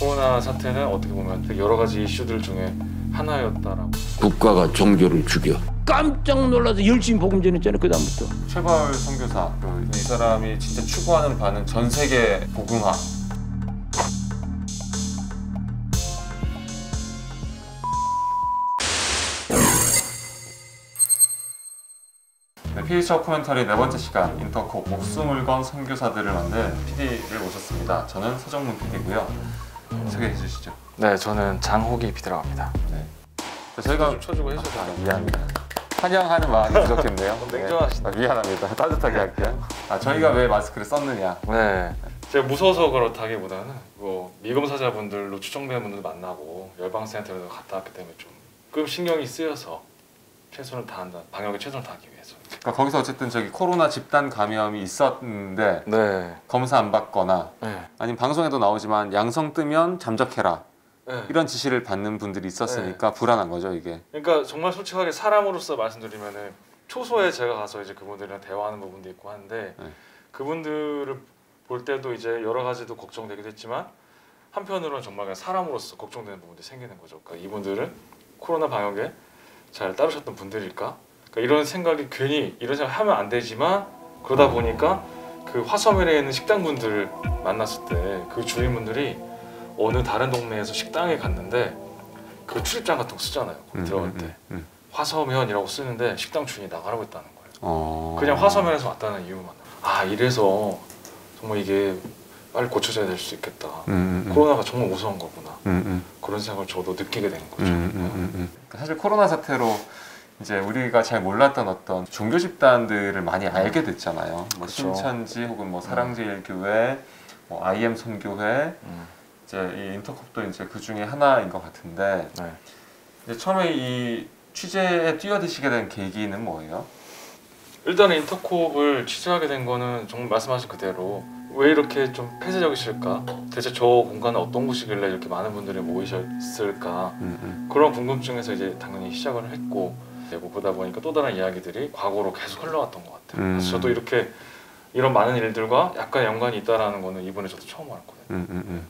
코로나 사태는 어떻게 보면 되게 여러 가지 이슈들 중에 하나였다라고. 국가가 종교를 죽여. 깜짝 놀라서 열심히 복음 전했잖아요. 그 다음부터. 최바울 선교사, 이 사람이 진짜 추구하는 바는 전 세계 복음화. 네, PD 다큐멘터리 네 번째 시간 인터콥 목숨을 건 선교사들을 만든 PD를 모셨습니다. 저는 서정문 PD고요. 소개해 주시죠. 네, 저는 장호기 PD라고 합니다. 네. 저희가 쳐주고 해주셔서 미안합니다. 환영하는 마음이 부족했네요. 냉정하시다. 미안합니다. 따뜻하게 할게요. 저희가 왜 마스크를 썼느냐. 네. 제가 무서워서 그렇다기보다는 뭐 미검사자분들로 추정되는 분들 만나고 열방센터에도 갔다 왔기 때문에 조금 신경이 쓰여서 최선을 다한다. 방역에 최선을 다하기 위해서. 그러니까 거기서 어쨌든 저기 코로나 집단 감염이 있었는데 네. 검사 안 받거나 네. 아니면 방송에도 나오지만 양성 뜨면 잠적해라. 네. 이런 지시를 받는 분들이 있었으니까 불안한 거죠, 이게. 그러니까 정말 솔직하게 사람으로서 말씀드리면은 초소에 제가 가서 이제 그분들이랑 대화하는 부분도 있고 하는데 그분들을 볼 때도 이제 여러 가지도 걱정되기도 했지만 한편으로는 정말 그냥 사람으로서 걱정되는 부분들이 생기는 거죠. 그러니까 이분들은 코로나 방역에 잘 따르셨던 분들일까? 그러니까 이런 생각이 괜히 이런 생각 하면 안 되지만 그러다 보니까 그 화섬에 있는 식당분들 만났을 때 그 주인분들이 어느 다른 동네에서 식당에 갔는데 그 출입장 같은 거 쓰잖아요. 들어갈 때 화서면이라고 쓰는데 식당 주인이 나가라고 했다는 거예요. 그냥 화서면에서 왔다는 이유만. 아, 이래서 정말 이게 빨리 고쳐져야 될 수 있겠다. 코로나가 정말 무서운 거구나. 그런 생각을 저도 느끼게 되는 거죠. 사실 코로나 사태로 이제 우리가 잘 몰랐던 어떤 종교 집단들을 많이 알게 됐잖아요. 뭐 신천지 혹은 뭐 사랑제일교회, 뭐 IM 선교회, 이제 이 인터콥도 이제 그 중에 하나인 것 같은데 이제 처음에 이 취재에 뛰어드시게 된 계기는 뭐예요? 일단은 인터콥을 취재하게 된 거는 정말 말씀하신 그대로 왜 이렇게 좀 폐쇄적이실까? 대체 저 공간은 어떤 곳이길래 이렇게 많은 분들이 모이셨을까? 그런 궁금증에서 이제 당연히 시작을 했고 보다 보니까 또 다른 이야기들이 과거로 계속 흘러갔던 것 같아요. 그래서 저도 이렇게 이런 많은 일들과 약간 연관이 있다라는 거는 이번에 저도 처음 알았거든요.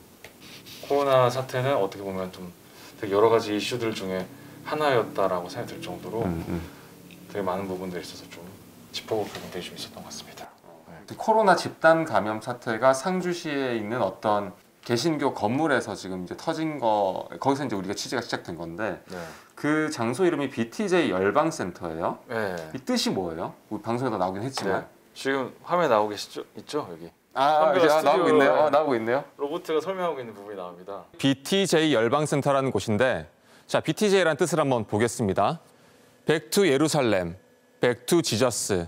코로나 사태는 어떻게 보면 좀 되게 여러 가지 이슈들 중에 하나였다라고 생각이 들 정도로 되게 많은 부분들에 있어서 좀 짚어볼 부분들이 좀 있었던 것 같습니다. 코로나 집단 감염 사태가 상주시에 있는 어떤 개신교 건물에서 지금 이제 터진 거, 거기서 이제 우리가 취재가 시작된 건데 그 장소 이름이 BTJ 열방센터예요. 이 뜻이 뭐예요? 우리 방송에도 나오긴 했지만 지금 화면에 나오고 계시죠? 있죠? 여기. 나오고 있네요. 나오고 있네요. 로봇가 설명하고 있는 부분이 나옵니다. BTJ 열방센터라는 곳인데, 자, BTJ라는 뜻을 한번 보겠습니다. Back to 예루살렘, Back to Jesus.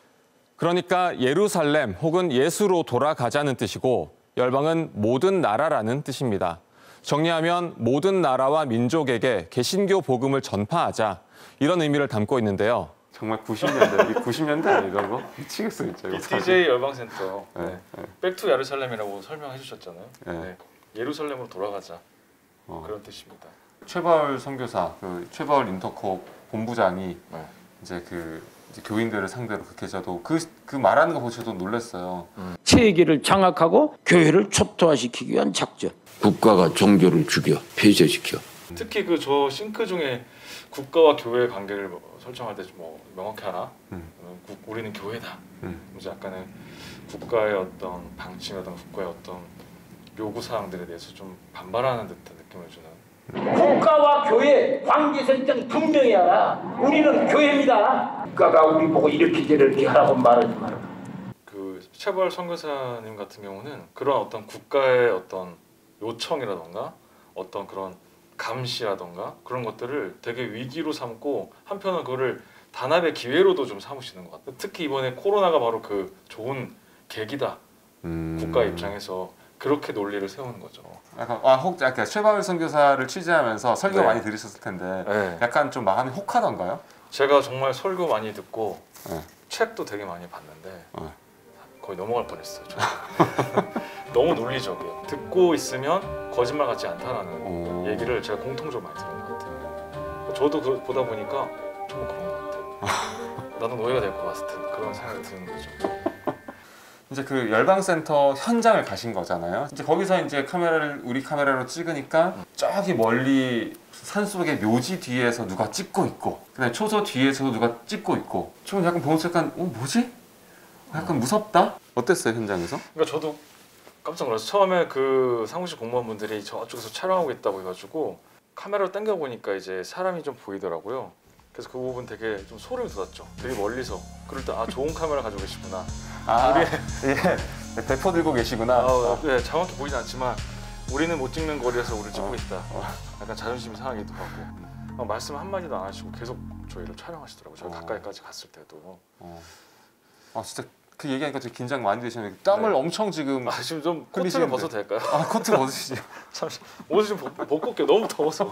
그러니까 예루살렘 혹은 예수로 돌아가자는 뜻이고 열방은 모든 나라라는 뜻입니다. 정리하면 모든 나라와 민족에게 개신교 복음을 전파하자, 이런 의미를 담고 있는데요. 정말 90년대, 90년대 아니에요, 이런 거? 미치겠어, 진짜. BTJ 열방센터. 백투 예루살렘이라고 설명해 주셨잖아요. 예루살렘으로 돌아가자. 그런 뜻입니다. 최바울 선교사, 그 최바울 인터콥 본부장이 이제 이제 교인들을 상대로 그렇게 저도 그 말하는 거 보고 저도 놀랐어요. 세계를 장악하고 교회를 초토화시키기 위한 작전. 국가가 종교를 죽여, 폐쇄시켜. 특히 그 저 싱크 중에 국가와 교회의 관계를 설정할 때 뭐 명확히 하라. 우리는 교회다. 이제 약간의 국가의 어떤 방침이라든가 국가의 어떤 요구 사항들에 대해서 좀 반발하는 듯한 느낌을 주는. 국가와 교회 관계 설정 분명히 하라. 우리는 교회입니다. 국가가 우리 보고 이렇게 저렇게 하라고 말하지 마라. 그 최바울 선교사님 같은 경우는 그런 어떤 국가의 어떤 요청이라던가 어떤 그런 감시라던가 그런 것들을 되게 위기로 삼고 한편은 그거를 단합의 기회로도 좀 삼으시는 것 같아요. 특히 이번에 코로나가 바로 그 좋은 계기다. 국가 입장에서 그렇게 논리를 세우는 거죠. 약간 혹 약간 최바울 선교사를 취재하면서 설교 많이 들으셨을 텐데 약간 좀 마음이 혹하던가요? 제가 정말 설교 많이 듣고 책도 되게 많이 봤는데 거의 넘어갈 뻔했어요. 너무 논리적이에요. 듣고 있으면 거짓말 같지 않다라는 얘기를 제가 공통적으로 많이 들은 것 같아요. 저도 그거 보다 보니까 정말 그런 것 같아요. 나도 노예가 될 것 같은 그런 생각이 드는 거죠. 이제 그 열방센터 현장을 가신 거잖아요. 이제 거기서 이제 우리 카메라로 찍으니까 저기 멀리 산속의 묘지 뒤에서 누가 찍고 있고, 그다음에 초소 뒤에서도 누가 찍고 있고. 좀 약간 보면서 약간 뭐지? 약간 무섭다. 어땠어요 현장에서? 그러니까 저도 깜짝 놀랐어요. 처음에 그 사무실 공무원분들이 저쪽에서 촬영하고 있다고 해가지고 카메라로 당겨 보니까 이제 사람이 좀 보이더라고요. 그래서 그 부분 되게 좀 소름이 돋았죠. 되게 멀리서. 그럴 때 좋은 카메라 가지고 계시구나. 예, 대포 들고 계시구나. 네, 정확히 보이진 않지만 우리는 못 찍는 거리에서 우리를 찍고 있다. 약간 자존심이 상하기도 하고. 말씀 한마디도 안 하시고 계속 저희를 촬영하시더라고요. 저 가까이까지 갔을 때도. 진짜 그 얘기하니까 되게 긴장 많이 되시네요. 땀을 엄청 지금. 지금 좀 코트를 벗어도 될까요? 코트 벗으시죠. 잠시 옷을 좀 벗고 올게요. 너무 더워서.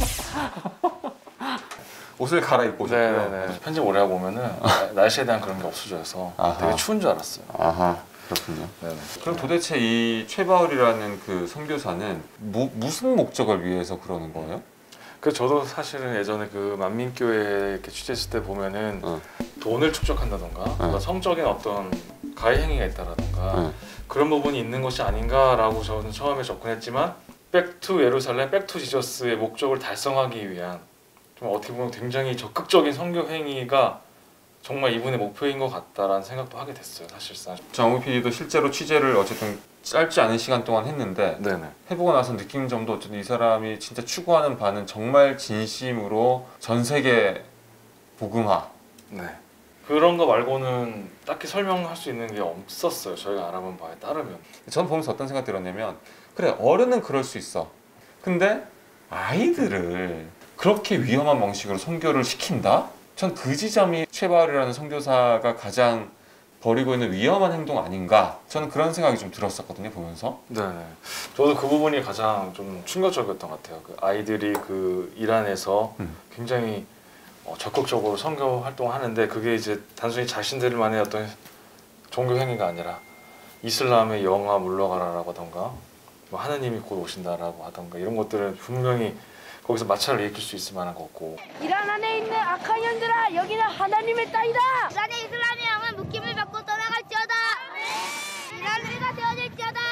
옷을 갈아입고 오셨고요. 네네네. 편집 오래 하고 오면은 날씨에 대한 그런 게 없어져서 되게 추운 줄 알았어요. 아하, 그렇군요. 네네. 그럼 도대체 이 최바울이라는 그 선교사는 무슨 목적을 위해서 그러는 거예요? 그 저도 사실은 예전에 그 만민교회 이렇게 취재했을 때 보면은 돈을 축적한다던가 성적인 어떤 가해 행위가 있다라던가 그런 부분이 있는 것이 아닌가라고 저는 처음에 접근했지만 백투 예루살렘, 백투 지저스의 목적을 달성하기 위한 좀 어떻게 보면 굉장히 적극적인 선교 행위가 정말 이분의 목표인 것 같다라는 생각도 하게 됐어요. 사실상 정우 PD도 실제로 취재를 어쨌든 짧지 않은 시간 동안 했는데 네네. 해보고 나서 느낀 점도 어쨌든 이 사람이 진짜 추구하는 바는 정말 진심으로 전 세계 복음화. 네. 그런 거 말고는 딱히 설명할 수 있는 게 없었어요. 저희가 알아본 바에 따르면. 전 보면서 어떤 생각 들었냐면 그래 어른은 그럴 수 있어. 근데 아이들을 그렇게 위험한 방식으로 선교를 시킨다? 전 그 지점이 최바울이라는 선교사가 가장 벌이고 있는 위험한 행동 아닌가? 저는 그런 생각이 좀 들었었거든요 보면서. 네네. 저도 그 부분이 가장 좀 충격적이었던 것 같아요. 그 아이들이 그 이란에서 굉장히 적극적으로 선교 활동을 하는데 그게 이제 단순히 자신들만의 어떤 종교 행위가 아니라 이슬람의 영아 물러가라라고 하던가 뭐 하느님이 곧 오신다라고 하던가 이런 것들은 분명히 거기서 마찰을 일으킬 수 있을 만한 거고. 이란 안에 있는 악한 년들아, 여기는 하나님의 땅이다. 이란의 이슬람의 영은 묶임을 받고 떠나갈지어다. 이란은 해가 되어질지어다.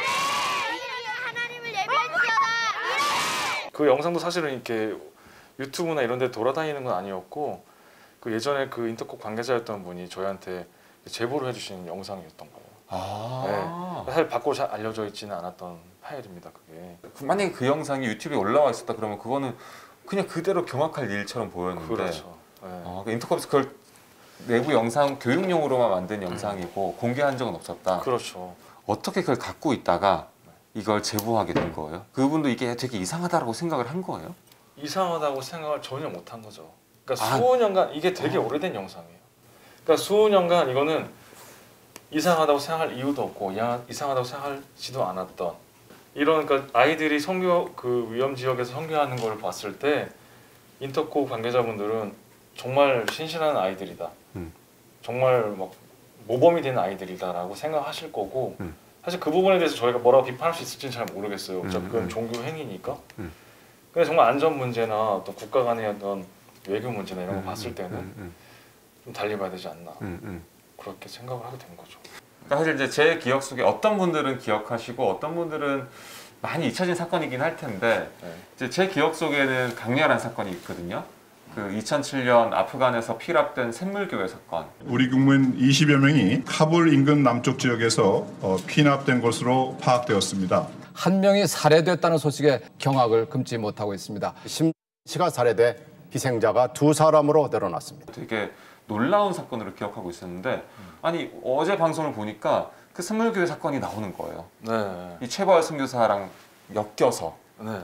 여기는 하나님을 예배할지어다. 그 영상도 사실은 이렇게 유튜브나 이런 데 돌아다니는 건 아니었고 그 예전에 그 인터콕 관계자였던 분이 저희한테 제보를 해주신 영상이었던 거예요. 네. 사실 밖으로 잘 알려져 있지는 않았던 파일입니다. 그게. 만약에 그 영상이 유튜브에 올라와 있었다 그러면 그거는 그냥 그대로 경악할 일처럼 보였는데 그렇죠. 네. 그러니까 인터컵에서 그걸 내부 영상 교육용으로만 만든 영상이고 공개한 적은 없었다. 그렇죠. 어떻게 그걸 갖고 있다가 이걸 제보하게 된 거예요? 그분도 이게 되게 이상하다고 생각을 한 거예요? 이상하다고 생각을 전혀 못한 거죠. 그러니까 수년간 이게 되게 오래된 영상이에요. 그러니까 수년간 이거는 이상하다고 생각할 이유도 없고 이상하다고 생각하지도 않았던 이런 그러니까 아이들이 선교 그 위험 지역에서 선교하는 걸 봤을 때 인터콕 관계자분들은 정말 신실한 아이들이다. 정말 막 모범이 된 아이들이다라고 생각하실 거고 사실 그 부분에 대해서 저희가 뭐라고 비판할 수 있을지는 잘 모르겠어요. 어차피 그건 종교 행위니까. 근데 정말 안전 문제나 어떤 국가 간의 어떤 외교 문제나 이런 거 봤을 때는 좀 달리 봐야 되지 않나 그렇게 생각을 하게 된 거죠. 그러니까 사실 이제 제 기억 속에 어떤 분들은 기억하시고 어떤 분들은 많이 잊혀진 사건이긴 할 텐데 이제 제 기억 속에는 강렬한 사건이 있거든요. 그 2007년 아프간에서 피랍된 샘물교회 사건. 우리 국민 20여 명이 카불 인근 남쪽 지역에서 피납된 것으로 파악되었습니다. 한 명이 살해됐다는 소식에 경악을 금치 못하고 있습니다. 심 씨가 살해돼 희생자가 2사람으로 늘어났습니다. 되게 놀라운 사건으로 기억하고 있었는데 아니 어제 방송을 보니까 그 샘물교회 사건이 나오는 거예요. 네. 이 최바울 선교사랑 엮여서. 네.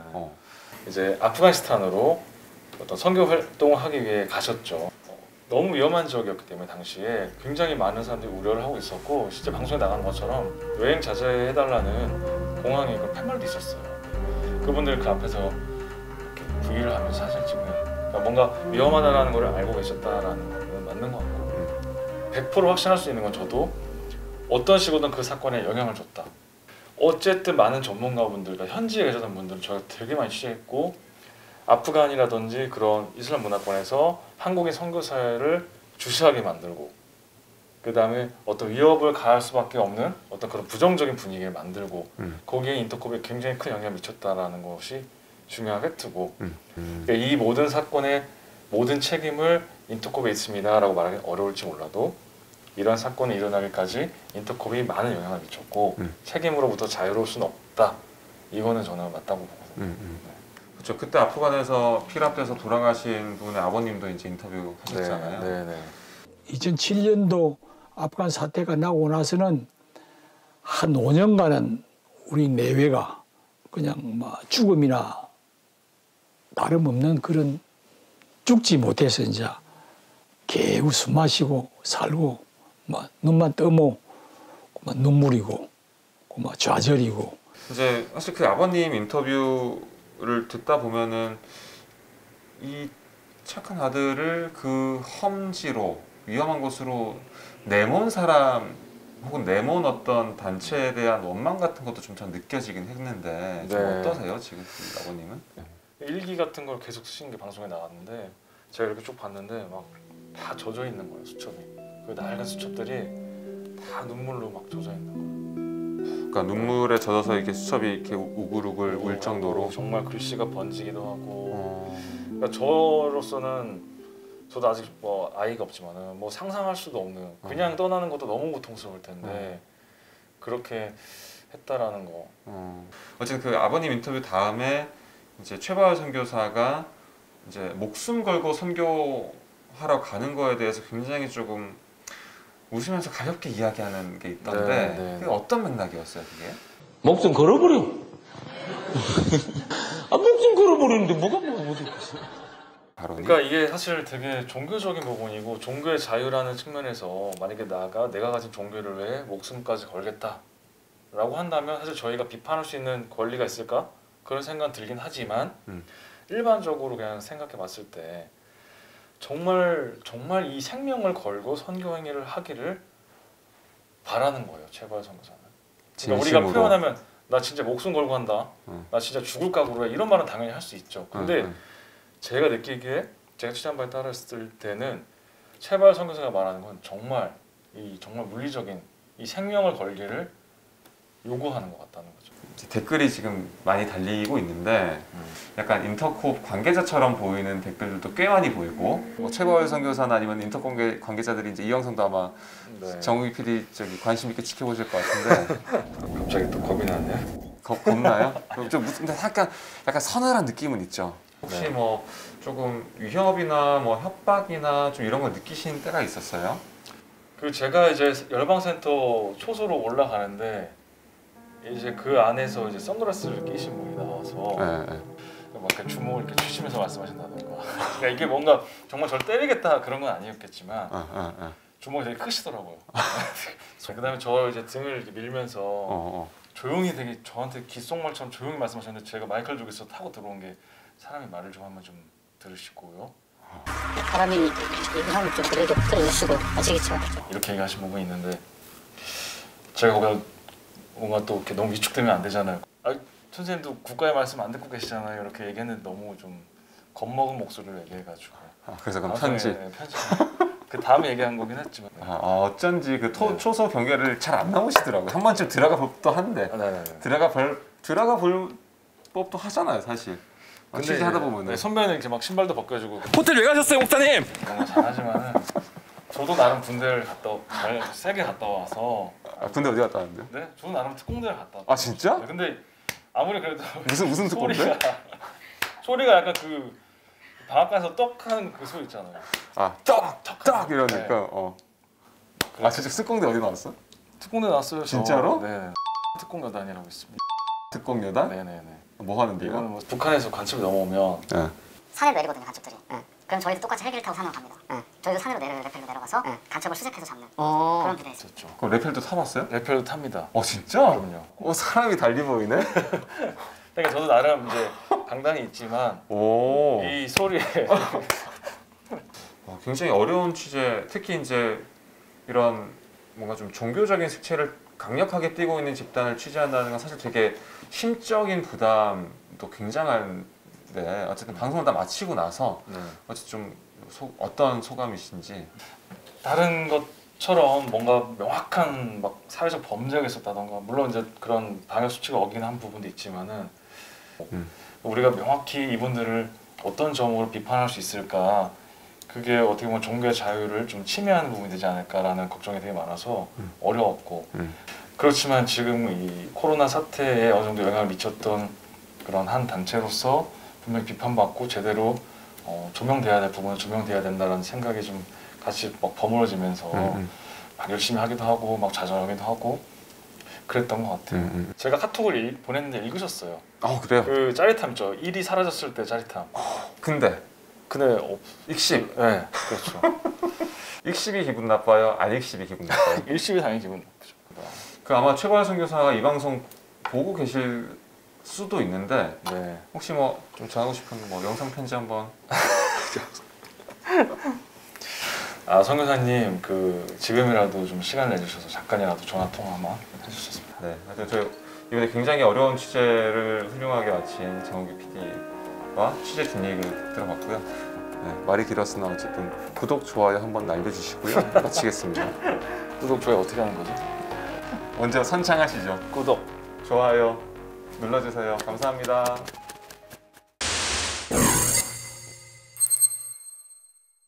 이제 아프가니스탄으로 어떤 선교 활동을 하기 위해 가셨죠. 너무 위험한 지역이었기 때문에 당시에 굉장히 많은 사람들이 우려를 하고 있었고 실제 방송에 나가는 것처럼 여행 자제해달라는 공항에 그 팻말도 있었어요. 그분들 그 앞에서 이렇게 부위를 하면서 사진 찍는 그러니까 뭔가 위험하다는 걸 알고 계셨다라는 건 맞는 것 같고 100% 확신할 수 있는 건 저도 어떤 식으로든 그 사건에 영향을 줬다. 어쨌든 많은 전문가분들, 그러니까 현지에 계셨던 분들은 저희가 되게 많이 취재했고 아프간이라든지 그런 이슬람 문화권에서 한국의 선교사회를 주시하게 만들고 그다음에 어떤 위협을 가할 수밖에 없는 어떤 그런 부정적인 분위기를 만들고 거기에 인터콥이 굉장히 큰 영향을 미쳤다라는 것이 중요한 팩트고 그러니까 이 모든 사건의 모든 책임을 인터콥에 있습니다라고 말하기 어려울지 몰라도 이런 사건이 일어나기까지 인터콥이 많은 영향을 미쳤고 책임으로부터 자유로울 수는 없다. 이거는 저는 맞다고 보거든요. 그렇죠. 그때 아프간에서 피랍돼서 돌아가신 분의 아버님도 이제 인터뷰 하셨잖아요. 네. 2007년도 아프간 사태가 나고 나서는 한 5년간은 우리 내외가 그냥 뭐 죽음이나 다름없는 그런 죽지 못해서 이제 개우 숨 마시고 살고 막 눈만 떠모 막 눈물이고 막 좌절이고. 이제 사실 그 아버님 인터뷰를 듣다 보면은 이 착한 아들을 그 험지로 위험한 곳으로 내몬 사람 혹은 내몬 어떤 단체에 대한 원망 같은 것도 좀 전 느껴지긴 했는데 좀 어떠세요 지금 그 아버님은? 일기 같은 걸 계속 쓰시는 게 방송에 나왔는데 제가 이렇게 쭉 봤는데 막 다 젖어 있는 거예요 수첩이. 그 낡은 수첩들이 다 눈물로 막 젖어 있는 거예요. 그러니까 눈물에 젖어서 이렇게 수첩이 이렇게 우글우글 울 정도로 정말 글씨가 번지기도 하고. 그러니까 저로서는 저도 아직 뭐 아이가 없지만은 뭐 상상할 수도 없는 그냥 떠나는 것도 너무 고통스러울 텐데 그렇게 했다라는 거. 어쨌든 그 아버님 인터뷰 다음에 이제 최바울 선교사가 이제 목숨 걸고 선교하러 가는 거에 대해서 굉장히 조금 웃으면서 가볍게 이야기하는 게 있던데 그게 어떤 맥락이었어요 그게? 목숨 걸어버려. 목숨 걸어버리는데 뭐가 못했겠어. 그러니까 이게 사실 되게 종교적인 부분이고 종교의 자유라는 측면에서 만약에 내가 가진 종교를 위해 목숨까지 걸겠다라고 한다면 사실 저희가 비판할 수 있는 권리가 있을까? 그런 생각 들긴 하지만 일반적으로 그냥 생각해 봤을 때 정말 이 생명을 걸고 선교 행위를 하기를 바라는 거예요. 최바울 선교사는. 그러니까 우리가 표현하면 나 진짜 목숨 걸고 한다. 나 진짜 죽을 각오로 해. 이런 말은 당연히 할 수 있죠. 근데 제가 느끼기에 제가 취재한바에 따랐을 때는 최바울 선교사가 말하는 건 정말 물리적인 이 생명을 걸기를 요구하는 것 같다는 거죠. 댓글이 지금 많이 달리고 있는데 약간 인터콥 관계자처럼 보이는 댓글들도 꽤 많이 보이고 뭐 최바울 선교사나 아니면 인터콥 관계자들이 이제 이 영상도 아마 정우기 PD 관심 있게 지켜보실 것 같은데 갑자기 또 겁이 나네요. 겁나요? 좀 근데 약간 서늘한 느낌은 있죠. 혹시 뭐 조금 위협이나 뭐 협박이나 좀 이런 걸 느끼신 때가 있었어요? 그 제가 이제 열방센터 초소로 올라가는데 이제 그 안에서 이제 선글라스를 끼신 분이 나와서 막 이렇게 주먹을 이렇게 주시면서 말씀하신다든가. 그러니까 이게 뭔가 정말 저를 때리겠다 그런 건 아니었겠지만 주먹이 되게 크시더라고요. 그다음에 저 이제 등을 이렇게 밀면서 조용히 되게 저한테 귓속말처럼 조용히 말씀하셨는데 제가 마이크를 저기서 타고 들어온 게 사람이 말을 좀 한번 좀 들으시고요. 사람이 얘기하면 좀 그래도 들어주시고 아시겠죠? 이렇게 얘기하신 부분이 있는데 제가 뭔가 또 이렇게 너무 위축되면 안 되잖아요. 선생님도 국가의 말씀 안 듣고 계시잖아요. 이렇게 얘기했는데 너무 좀 겁먹은 목소리로 얘기해가지고. 그래서 그럼 편지. 편지. 그 다음에 얘기한 거긴 했지만. 어쩐지 그 초소 경계를 잘 안 나오시더라고요. 한 번쯤 들어가 볼 법도 한데. 들어가 볼 법도 하잖아요, 사실. 근데 하다 보면 선배는 이렇게 막 신발도 벗겨주고. 호텔 왜 가셨어요, 목사님? 그런 거 잘하지만은 저도 나름 군대를 세게 갔다 와서. 군대 어디 갔다 왔는데요? 네, 저도 나름 특공대를 갔다 왔어요. 진짜? 네, 근데 아무리 그래도 무슨 특공대? 소리가 약간 그 방앗간에서 떡하는 그 소리 있잖아요. 떡 이러니까. 진짜 특공대 어디 나왔어? 특공대 나왔어요. 진짜로? 네. 특공여단이라고 있습니다. 특공여단? 네네네. 뭐 하는데요? 이거는 뭐 북한에서 간첩이 넘어오면 산에 내리거든요, 간첩들이. 그럼 저희도 똑같이 헬기를 타고 산으로 갑니다. 저희도 산으로 레펠로 내려가서 간첩을 수색해서 잡는 그런 부대에 있었죠. 그럼 레펠도 타봤어요? 레펠도 탑니다. 진짜? 그럼요. 사람이 달리 보이네? 그러니까 저도 나름 이제 강단이 있지만 이 소리에 굉장히 어려운 취재, 특히 이제 이런 뭔가 좀 종교적인 색채를 강력하게 띠고 있는 집단을 취재한다는 건 사실 되게 심적인 부담도 굉장한데 어쨌든 방송을 다 마치고 나서 어쨌든 좀 어떤 소감이신지. 다른 것 처럼 뭔가 명확한 막 사회적 범죄가 있었다던가 물론 이제 그런 방역 수칙을 어기는 한 부분도 있지만은 우리가 명확히 이분들을 어떤 점으로 비판할 수 있을까 그게 어떻게 보면 종교의 자유를 좀 침해하는 부분이 되지 않을까라는 걱정이 되게 많아서 어려웠고 그렇지만 지금 이 코로나 사태에 어느 정도 영향을 미쳤던 그런 한 단체로서 분명히 비판받고 제대로 조명돼야 될 부분은 조명돼야 된다는 생각이 좀 같이 막 버무러지면서 막 열심히 하기도 하고 막 좌절하기도 하고 그랬던 것 같아요. 제가 카톡을 보냈는데 읽으셨어요. 그래요? 그 짜릿함 있죠. 일이 사라졌을 때 짜릿함. 근데 익십. 네, 그렇죠. 익십이 기분 나빠요? 안 익십이 기분 나빠요? 일십이 당연히 기분 나쁘죠. 그 아마 최고한 선교사가 이 방송 보고 계실 수도 있는데 네. 혹시 뭐 좀 전하고 싶은 뭐 영상 편지 한번. 선교사님 그 지금이라도 좀 시간 내주셔서 잠깐이라도 전화 통화만 해주셨습니다. 네, 하여튼 저희 이번에 굉장히 어려운 취재를 훌륭하게 마친 장호기 PD와 취재 준 얘기를 들어봤고요. 네, 말이 길었으나 어쨌든 구독, 좋아요 한번 날려주시고요. 마치겠습니다. 구독, 좋아요 어떻게 하는 거죠? 먼저 선창하시죠. 구독, 좋아요 눌러주세요. 감사합니다.